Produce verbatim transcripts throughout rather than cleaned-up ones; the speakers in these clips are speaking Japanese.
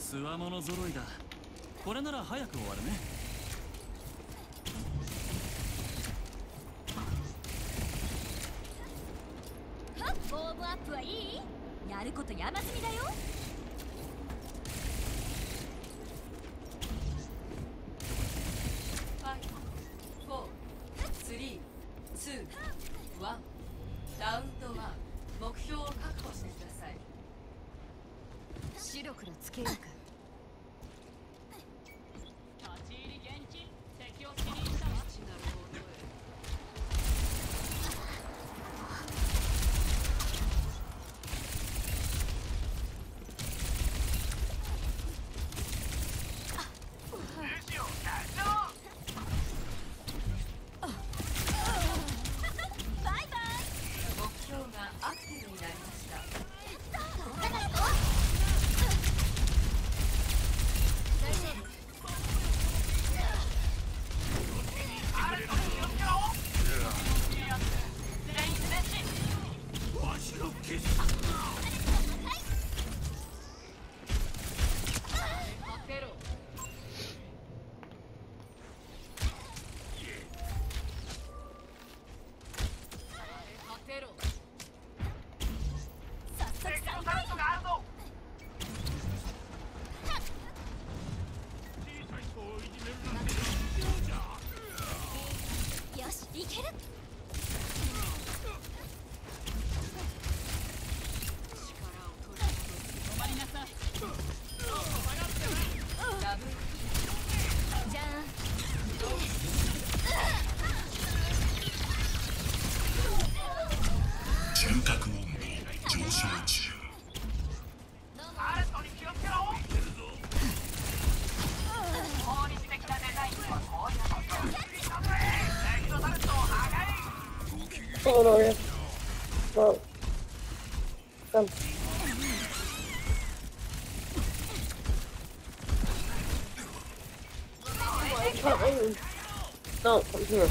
つわもの揃いだ。これなら早く終わるね。 ウォームアップはいい？やること山積みだよ。 ラウンドワン、目標を確保してください。 白黒つけようか。 立ち入り厳禁。敵を死にしたわ。 Oh no, yeah. Well, come. I can't aim. No, I'm here.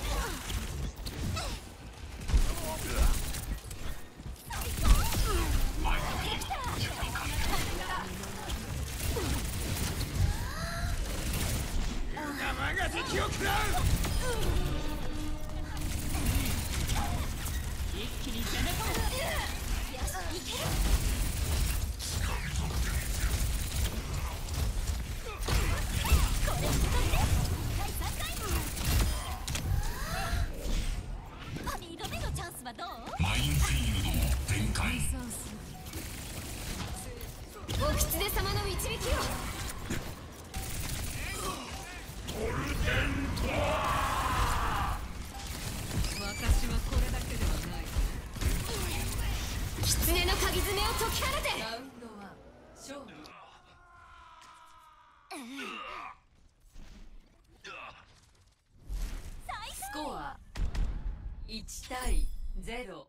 いち対ゼロ。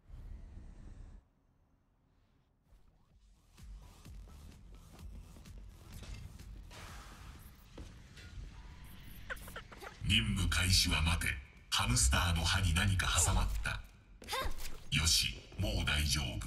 任務開始は待て。ハムスターの歯に何か挟まった。よし、もう大丈夫。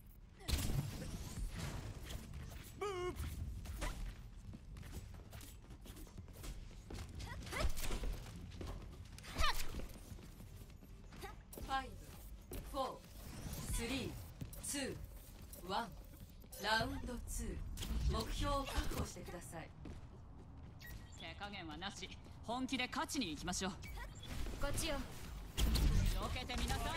ラウンドツー、目標を確保してください。 手加減はなし。本気で勝ちに行きましょう。 こっちよ。 避けてみなさい。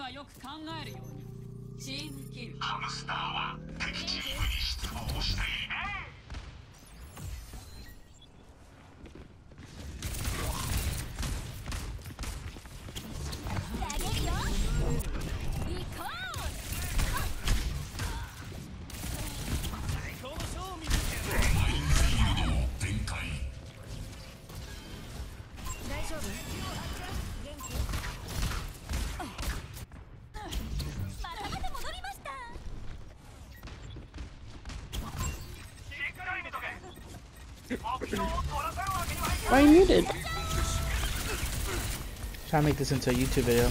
はよく考えるように。 チームキル。 ハムスターは敵チームに失望している。 投げるよ。行こマインフィールドを展開。 大丈夫？またまた戻りました。 Why are you muted? Trying to make this into a YouTube video.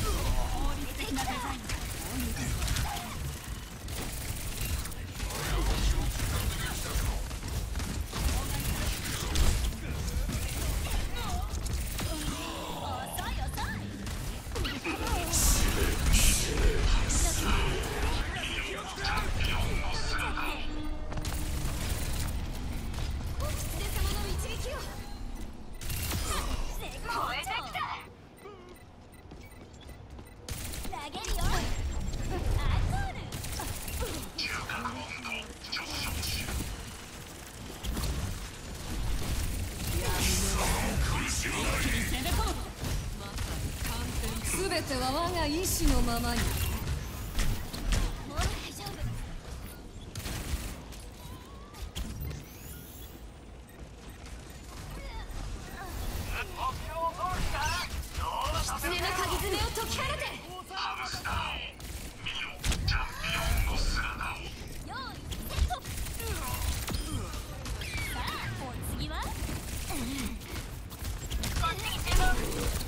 全ては我が意志のままに。 もう大丈夫。狐の鍵爪を解き放て。 ハムスターを見よ、チャンピオンの姿を。 用意セット。さあお次はこっちに注目。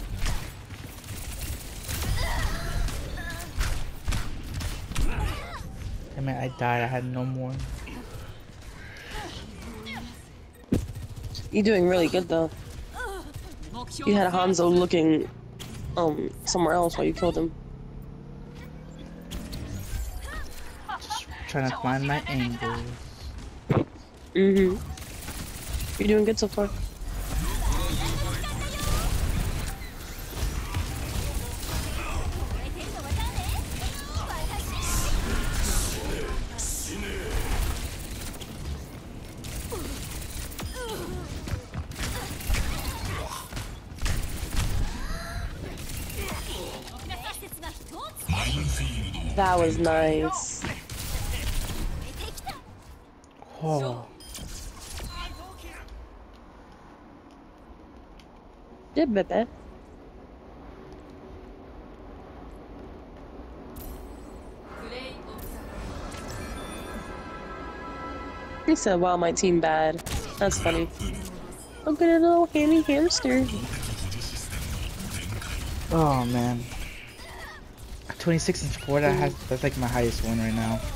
I mean, I died. I had no more. You're doing really good though. You had Hanzo looking um somewhere else while you killed him. Just trying to find my angles. Mm-hmm. You're doing good so far. That was nice. Oh. Yeah, baby. He said, wow, my team bad. That's funny. Look at a little hammy hamster. Oh man. twenty-six and four, that has, that's like my highest one right now.